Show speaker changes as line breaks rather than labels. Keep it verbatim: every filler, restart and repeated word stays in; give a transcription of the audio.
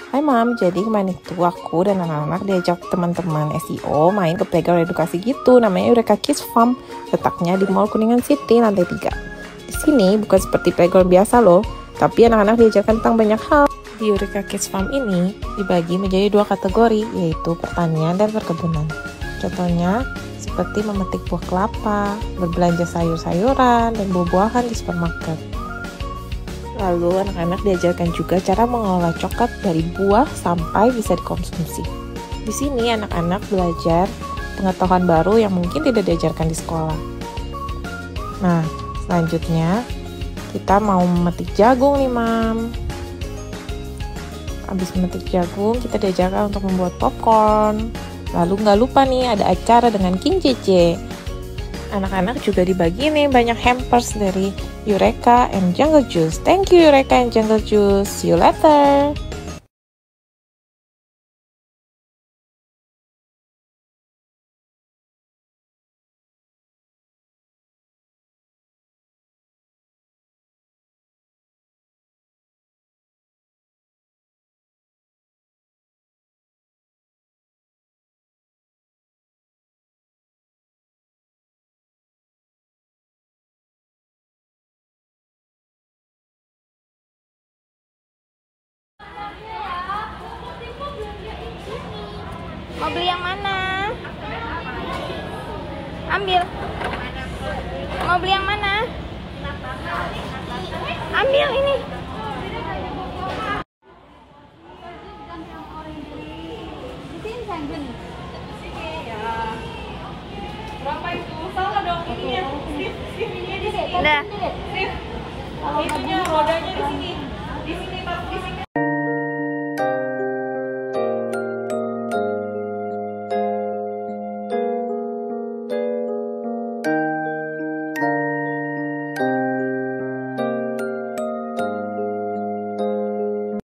Hai Mam, jadi kemarin itu aku dan anak-anak diajak teman-teman S E O main ke playground edukasi gitu, namanya Eureka Kids Farm, letaknya di Mall Kuningan City, lantai tiga. Di sini bukan seperti playground biasa loh, tapi anak-anak diajarkan tentang banyak hal. Di Eureka Kids Farm ini dibagi menjadi dua kategori, yaitu pertanian dan perkebunan. Contohnya, seperti memetik buah kelapa, berbelanja sayur-sayuran, dan buah-buahan di supermarket. Lalu anak-anak diajarkan juga cara mengolah coklat dari buah sampai bisa dikonsumsi. Di sini anak-anak belajar pengetahuan baru yang mungkin tidak diajarkan di sekolah. Nah, selanjutnya kita mau memetik jagung nih, Mam. Habis memetik jagung, kita diajarkan untuk membuat popcorn. Lalu nggak lupa nih ada acara dengan King J J. Anak-anak juga dibagi nih banyak hampers dari Eureka and Jungle Juice. Thank you Eureka and Jungle Juice. See you later.
Mau beli yang mana? Ambil. Mau beli yang mana? Ambil ini.